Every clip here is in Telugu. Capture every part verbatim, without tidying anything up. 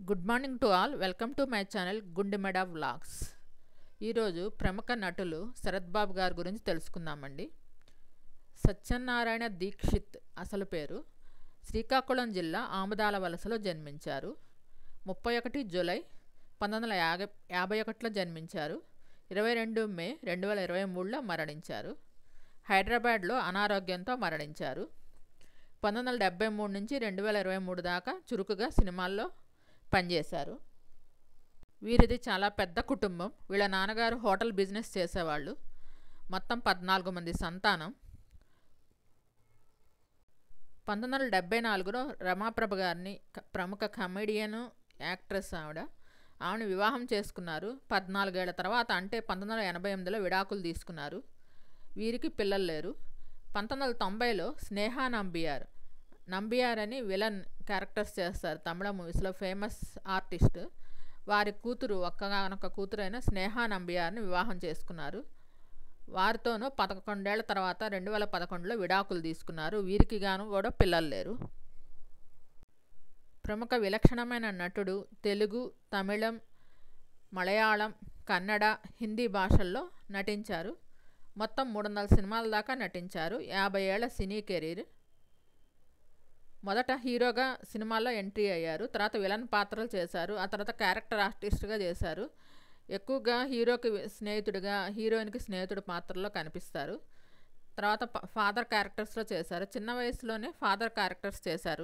Good morning to all. Welcome to my channel Gundemeda vlogs. ఈరోజు ప్రముఖ నటులు శరత్ బాబు గారి గురించి తెలుసుకుందామండి. సత్యనారాయణ దీక్షిత్ అసలు పేరు. శ్రీకాకుళం జిల్లా ఆముదాల వలసలో జన్మించారు. ముప్పై ఒకటి జూలై పంతొమ్మిది వందల యాభై యాభై ఒకటిలో జన్మించారు. ఇరవై రెండు మే రెండు వేల ఇరవై మూడులో మరణించారు. హైదరాబాద్లో అనారోగ్యంతో మరణించారు. పంతొమ్మిది వందల డెబ్బై మూడు నుంచి రెండు వేల ఇరవై మూడు దాకా చురుకుగా సినిమాల్లో పనిచేశారు. వీరిది చాలా పెద్ద కుటుంబం. వీళ్ళ నాన్నగారు హోటల్ బిజినెస్ చేసేవాళ్ళు. మొత్తం పద్నాలుగు మంది సంతానం. పంతొమ్మిది వందల డెబ్బై నాలుగులో రమాప్రభ గారిని, ప్రముఖ కమెడియను, యాక్ట్రెస్ ఆవిడ, ఆవిడని వివాహం చేసుకున్నారు. పద్నాలుగేళ్ల తర్వాత అంటే పంతొమ్మిది వందల ఎనభై ఎనిమిదిలో విడాకులు తీసుకున్నారు. వీరికి పిల్లలు లేరు. పంతొమ్మిది వందల తొంభైలో స్నేహా నంబియార్ నంబియార్ అని విలన్ క్యారెక్టర్స్ చేస్తారు తమిళ మూవీస్లో, ఫేమస్ ఆర్టిస్ట్. వారి కూతురు, ఒక్కగానొక్క కూతురు అయిన స్నేహా నంబియార్ని వివాహం చేసుకున్నారు. వారితోనూ పదకొండేళ్ల తర్వాత రెండు వేల పదకొండులో విడాకులు తీసుకున్నారు. వీరికి గాను కూడా పిల్లలు లేరు. ప్రముఖ విలక్షణమైన నటుడు. తెలుగు, తమిళం, మలయాళం, కన్నడ, హిందీ భాషల్లో నటించారు. మొత్తం మూడు వందల సినిమాల దాకా నటించారు. యాభై ఏళ్ల సినీ కెరీర్. మొదట హీరోగా సినిమాల్లో ఎంట్రీ అయ్యారు. తర్వాత విలన్ పాత్రలు చేశారు. ఆ తర్వాత క్యారెక్టర్ ఆర్టిస్ట్గా చేశారు. ఎక్కువగా హీరోకి స్నేహితుడిగా, హీరోయిన్కి స్నేహితుడి పాత్రలో కనిపిస్తారు. తర్వాత ఫాదర్ క్యారెక్టర్స్లో చేశారు. చిన్న వయసులోనే ఫాదర్ క్యారెక్టర్స్ చేశారు.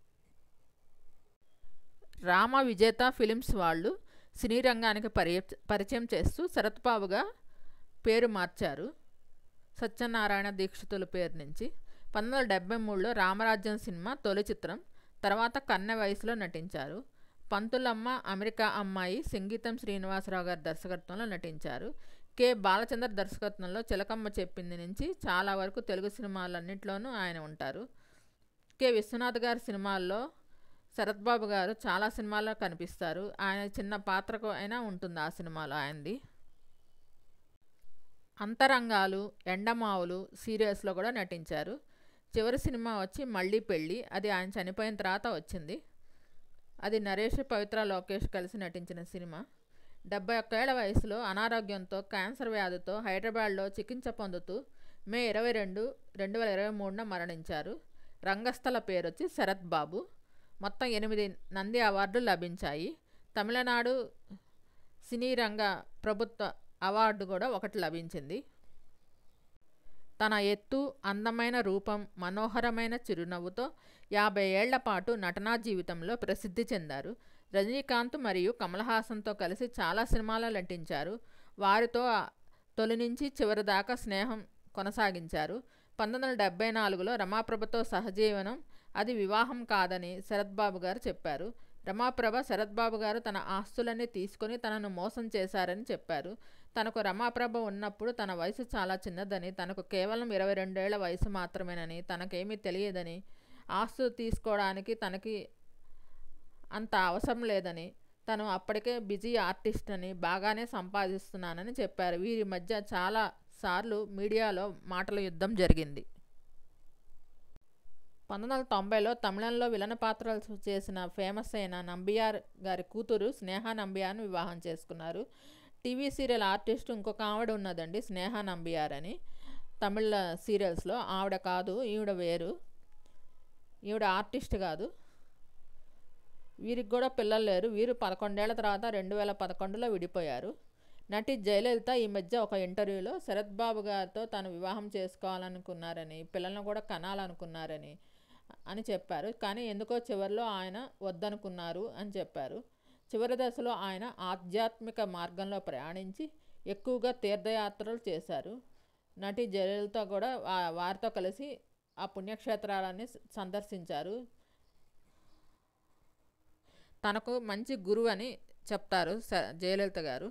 రామ విజేత ఫిలిమ్స్ వాళ్ళు సినీ రంగానికి పరి పరిచయం చేస్తూ శరత్ బాబుగా పేరు మార్చారు. సత్యనారాయణ దీక్షితుల పేరు నుంచి. పంతొమ్మిది వందల డెబ్బై మూడులో రామరాజ్యం సినిమా తొలి చిత్రం. తర్వాత కన్నె వయసులో నటించారు. పంతులమ్మ, అమెరికా అమ్మాయి సంగీతం శ్రీనివాసరావు గారి దర్శకత్వంలో నటించారు. కె బాలచంద్ర దర్శకత్వంలో చిలకమ్మ చెప్పింది నుంచి చాలా వరకు తెలుగు సినిమాలన్నింటిలోనూ ఆయన ఉంటారు. కె విశ్వనాథ్ గారి సినిమాల్లో శరత్ బాబు గారు చాలా సినిమాల్లో కనిపిస్తారు. ఆయన చిన్న పాత్రకు అయినా ఉంటుంది ఆ సినిమాలో ఆయనది. అంతరంగాలు, ఎండమావులు సీరియల్స్లో కూడా నటించారు. చివరి సినిమా వచ్చి మళ్ళీ పెళ్ళి. అది ఆయన చనిపోయిన తర్వాత వచ్చింది. అది నరేష్, పవిత్ర, లోకేష్ కలిసి నటించిన సినిమా. డెబ్బై ఒక్కేళ్ల వయసులో అనారోగ్యంతో, క్యాన్సర్ వ్యాధితో హైదరాబాద్లో చికిత్స పొందుతూ మే ఇరవై రెండు రెండు వేల ఇరవై మూడున మరణించారు. రంగస్థల పేరు వచ్చి శరత్ బాబు. మొత్తం ఎనిమిది నంది అవార్డులు లభించాయి. తమిళనాడు సినీ రంగ ప్రభుత్వ అవార్డు కూడా ఒకటి లభించింది. తన ఎత్తు, అందమైన రూపం, మనోహరమైన చిరునవ్వుతో యాభై ఏళ్ల పాటు నటనా జీవితంలో ప్రసిద్ధి చెందారు. రజనీకాంత్ మరియు కమల్ హాసన్తో కలిసి చాలా సినిమాల్లో నటించారు. వారితో తొలి నుంచి చివరి దాకా స్నేహం కొనసాగించారు. పంతొమ్మిది వందల డెబ్బై నాలుగులో రమాప్రభతో సహజీవనం, అది వివాహం కాదని శరత్ బాబు గారు చెప్పారు. రమాప్రభ శరత్ బాబు గారు తన ఆస్తులన్నీ తీసుకొని తనను మోసం చేశారని చెప్పారు. తనకు రమాప్రభ ఉన్నప్పుడు తన వయసు చాలా చిన్నదని, తనకు కేవలం ఇరవై రెండేళ్ల వయసు మాత్రమేనని, తనకేమీ తెలియదని, ఆస్తులు తీసుకోవడానికి తనకి అంత అవసరం లేదని, తను అప్పటికే బిజీ ఆర్టిస్ట్ అని, బాగానే సంపాదిస్తున్నానని చెప్పారు. వీరి మధ్య చాలా సార్లు మీడియాలో మాటల యుద్ధం జరిగింది. పంతొమ్మిది వందల తొంభైలో తమిళంలో విలన పాత్రలు చేసిన ఫేమస్ అయిన నంబియార్ గారి కూతురు స్నేహా నంబియార్ను వివాహం చేసుకున్నారు. టీవీ సీరియల్ ఆర్టిస్ట్ ఇంకొక ఆవిడ ఉన్నదండి, స్నేహా నంబియార్ అని, తమిళ సీరియల్స్లో. ఆవిడ కాదు, ఈవిడ వేరు. ఈవిడ ఆర్టిస్ట్ కాదు. వీరికి కూడా పిల్లలు లేరు. వీరు పదకొండేళ్ల తర్వాత రెండు వేల పదకొండులో విడిపోయారు. నటి జయలలిత ఈ మధ్య ఒక ఇంటర్వ్యూలో శరత్ బాబు గారితో తను వివాహం చేసుకోవాలనుకున్నారని, పిల్లలను కూడా కనాలనుకున్నారని అని చెప్పారు. కానీ ఎందుకో చివరిలో ఆయన వద్దనుకున్నారు అని చెప్పారు. చివరి దశలో ఆయన ఆధ్యాత్మిక మార్గంలో ప్రయాణించి ఎక్కువగా తీర్థయాత్రలు చేశారు. నటి జయలలిత కూడా వారితో కలిసి ఆ పుణ్యక్షేత్రాలన్నీ సందర్శించారు. తనకు మంచి గురువు అని చెప్తారు జయలలిత గారు.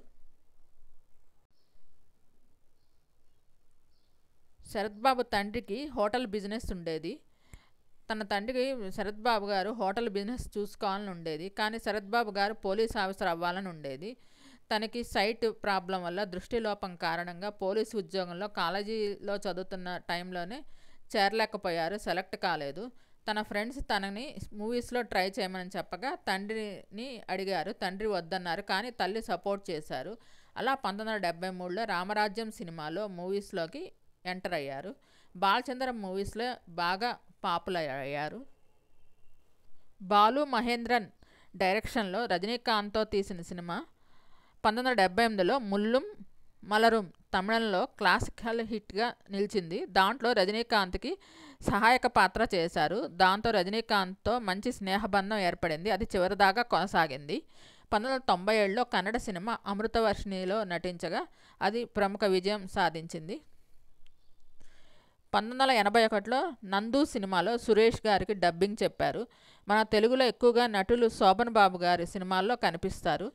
శరత్ బాబు తండ్రికి హోటల్ బిజినెస్ ఉండేది. తన తండ్రికి శరత్ బాబు గారు హోటల్ బిజినెస్ చూసుకోవాలని ఉండేది. కానీ శరత్ బాబు గారు పోలీస్ ఆఫీసర్ అవ్వాలని ఉండేది. తనకి సైట్ ప్రాబ్లం వల్ల, దృష్టి లోపం కారణంగా పోలీసు ఉద్యోగంలో కాలేజీలో చదువుతున్న టైంలోనే చేరలేకపోయారు, సెలెక్ట్ కాలేదు. తన ఫ్రెండ్స్ తనని మూవీస్లో ట్రై చేయమని చెప్పగా తండ్రిని అడిగారు. తండ్రి వద్దన్నారు, కానీ తల్లి సపోర్ట్ చేశారు. అలా పంతొమ్మిది వందల డెబ్బై మూడులో రామరాజ్యం సినిమాలో మూవీస్లోకి ఎంటర్ అయ్యారు. బాలచంద్ర మూవీస్లో బాగా పాపులర్ అయ్యారు. బాలు మహేంద్రన్ డైరెక్షన్లో రజనీకాంత్తో తీసిన సినిమా పంతొమ్మిది వందల డెబ్బై ఎనిమిదిలో ముల్లుం మలరుం తమిళంలో క్లాసికల్ హిట్గా నిలిచింది. దాంట్లో రజనీకాంత్కి సహాయక పాత్ర చేశారు. దాంతో రజనీకాంత్తో మంచి స్నేహబంధం ఏర్పడింది. అది చివరిదాకా కొనసాగింది. పంతొమ్మిది వందల తొంభై ఏడులో కన్నడ సినిమా అమృతవర్షిణిలో నటించగా అది ప్రముఖ విజయం సాధించింది. పంతొమ్మిది వందల ఎనభై ఒకటిలో నందు సినిమాలో సురేష్ గారికి డబ్బింగ్ చెప్పారు. మన తెలుగులో ఎక్కువగా నటులు శోభన్ బాబు గారి సినిమాల్లో కనిపిస్తారు.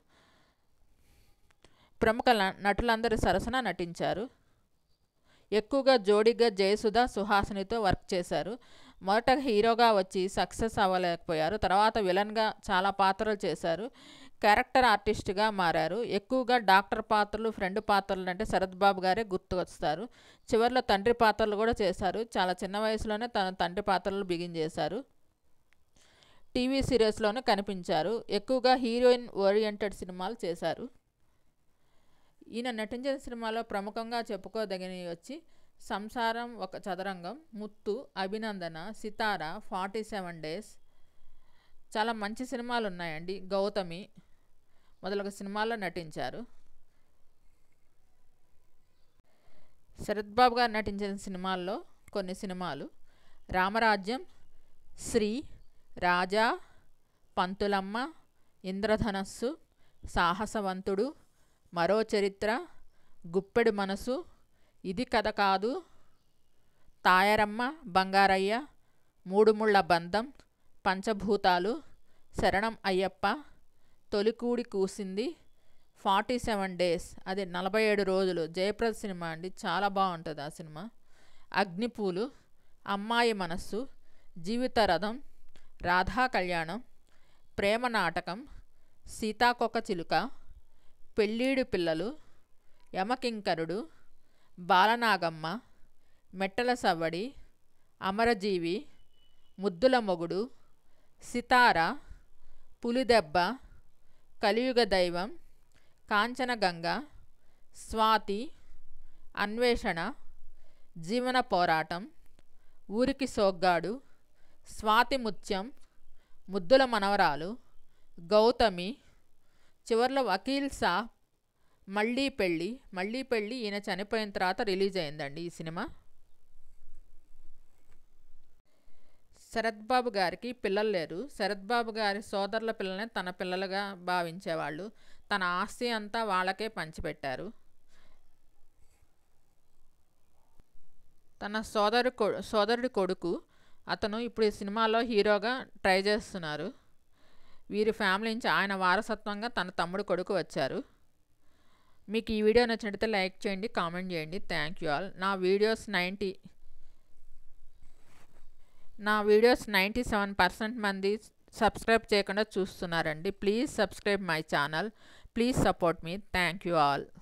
ప్రముఖ నటులందరి సరసన నటించారు. ఎక్కువగా జోడీగా జయసుధ, సుహాసినితో వర్క్ చేశారు. మొదట హీరోగా వచ్చి సక్సెస్ అవ్వలేకపోయారు. తర్వాత విలన్గా చాలా పాత్రలు చేశారు. క్యారెక్టర్ ఆర్టిస్ట్గా మారారు. ఎక్కువగా డాక్టర్ పాత్రలు, ఫ్రెండ్ పాత్రలు అంటే శరత్ బాబు గారే గుర్తుకొస్తారు. చివరిలో తండ్రి పాత్రలు కూడా చేశారు. చాలా చిన్న వయసులోనే తన తండ్రి పాత్రలు బిగించేశారు. టీవీ సీరియల్స్లోనూ కనిపించారు. ఎక్కువగా హీరోయిన్ ఓరియంటెడ్ సినిమాలు చేశారు. ఈయన నటించిన సినిమాలో ప్రముఖంగా చెప్పుకోదగినవి వచ్చి సంసారం ఒక చదరంగం, ముత్తు, అభినందన, సితార, ఫార్టీ సెవెన్ డేస్ చాలా మంచి సినిమాలు ఉన్నాయండి. గౌతమి మొదలగు సినిమాల్లో నటించారు. శరత్ బాబు గారు నటించిన సినిమాల్లో కొన్ని సినిమాలు: రామరాజ్యం, శ్రీ, రాజా, పంతులమ్మ, ఇంద్రధనస్సు, సాహసవంతుడు, మరో చరిత్ర, గుప్పెడు మనసు, ఇది కథ కాదు, తాయారమ్మ, బంగారయ్య, మూడు ముళ్ళ Bandham, Panchabhutalu, Saranam Ayyappa, Tolikodi Kusindi, forty seven days అది నలభై ఏడు రోజులు జయప్రద సినిమా అండి, చాలా బాగుంటుంది ఆ సినిమా, అగ్నిపూలు, అమ్మాయి మనస్సు, జీవిత రథం, రాధా కళ్యాణం, ప్రేమ నాటకం, సీతాకొక చిలుక, పెళ్ళీడు పిల్లలు, యమకింకరుడు, బాలనాగమ్మ, మెట్టల సవ్వడి, అమరజీవి, ముద్దుల మొగుడు, సితార, పులిదెబ్బ, కలియుగ దైవం, కాంచనగంగ, స్వాతి, అన్వేషణ, జీవన పోరాటం, ఊరికి సోగ్గాడు, స్వాతి ముత్యం, ముద్దుల మనవరాలు, గౌతమి, చివర్లో వకీల్ సాబ్, మళ్ళీ పెళ్ళి. మళ్ళీ పెళ్ళి ఈయన చనిపోయిన తర్వాత రిలీజ్ అయిందండి ఈ సినిమా. శరత్ బాబు గారికి పిల్లలు లేరు. శరత్ బాబు గారి సోదరుల పిల్లల్ని తన పిల్లలుగా భావించేవాళ్ళు. తన ఆస్తి అంతా వాళ్ళకే పంచిపెట్టారు. తన సోదరు సోదరుడి కొడుకు అతను ఇప్పుడు ఈ సినిమాలో హీరోగా ట్రై చేస్తున్నారు. వీరి ఫ్యామిలీ నుంచి ఆయన వారసత్వంగా తన తమ్ముడు కొడుకు వచ్చారు. మీకు ఈ వీడియో నచ్చినట్లయితే లైక్ చేయండి, కామెంట్ చేయండి. Thank you all. నా వీడియోస్ నైంటీ నా వీడియోస్ నైంటీ సెవెన్ పర్సెంట్ మంది సబ్స్క్రైబ్ చేయకుండా చూస్తున్నారండి. Please subscribe my channel. Please support మీ. Thank you all.